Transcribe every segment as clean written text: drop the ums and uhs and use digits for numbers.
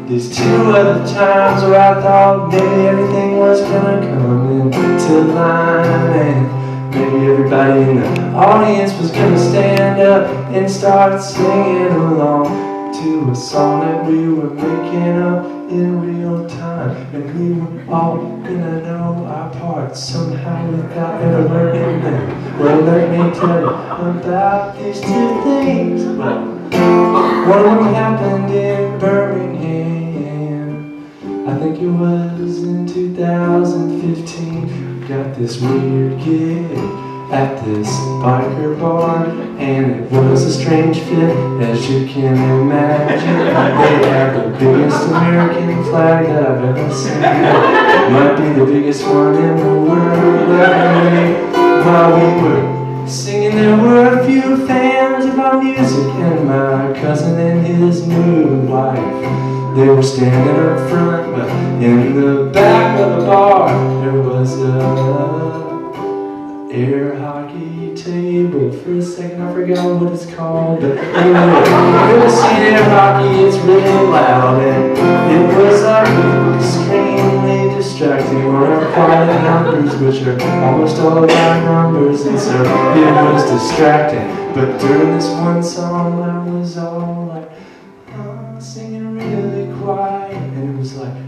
these two other times where I thought maybe everything was gonna come into line, and maybe everybody in the audience was gonna stand up and start singing along to a song that we were making up in real time, and we were all gonna know our parts somehow without ever learning them. Well, let me tell you about these two things. Well, one of them happened in Birmingham. I think it was in 2015. Got this weird gig at this biker bar, and it was a strange fit, as you can imagine. They had the biggest American flag that I've ever seen. Might be the biggest one in the world. Anyway, while we were singing, there were a few fans of our music, and my cousin and his new wife. They were standing up front, but in the back of the bar there was a air hockey table. For a second I forgot what it's called, but anyway, you ever seen air hockey? It's really loud, and it was extremely distracting. We're on quiet numbers, which are almost all of our numbers, and so it was distracting. But during this one song I was all like, singing really quiet, and it was like,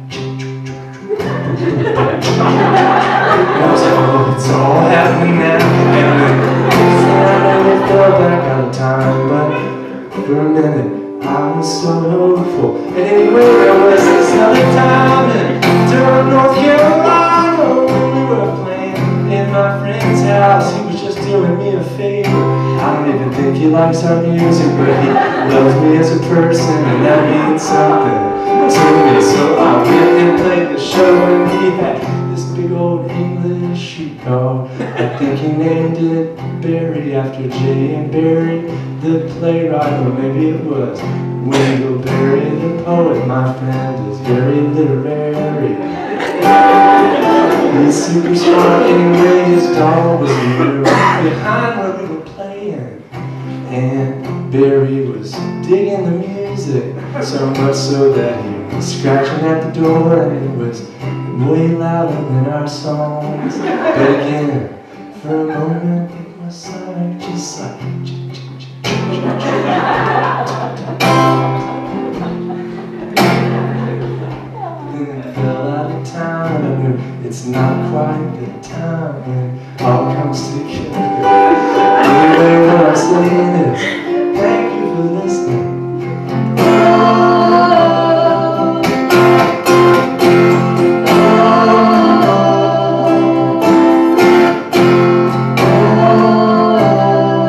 I was like, oh, it's all happening now. And then I fell back on time, but for a minute I was so hopeful. And anyway, there was this other time in Durham, North Carolina, we were playing in my friend's house. He was just doing me a favor. I don't even think he likes our music, but he loves me as a person, and that means something to me. So I went and played the show, and he had this big old English sheep dog. I think he named it Barry after J. and Barry the playwright, or maybe it was Wendell Berry the poet. My friend is very literary. He's super smart. Anyway, his dog was right behind where we were playing, and Barry was digging the music so much so that he was scratching at the door, and it was way louder than our songs. But again, for a moment it was like, just like then it fell out of town, and I knew it's not quite the time when it all comes together. Anyway, what I'm saying is, thank you for listening.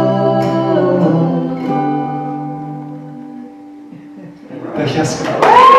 Yes.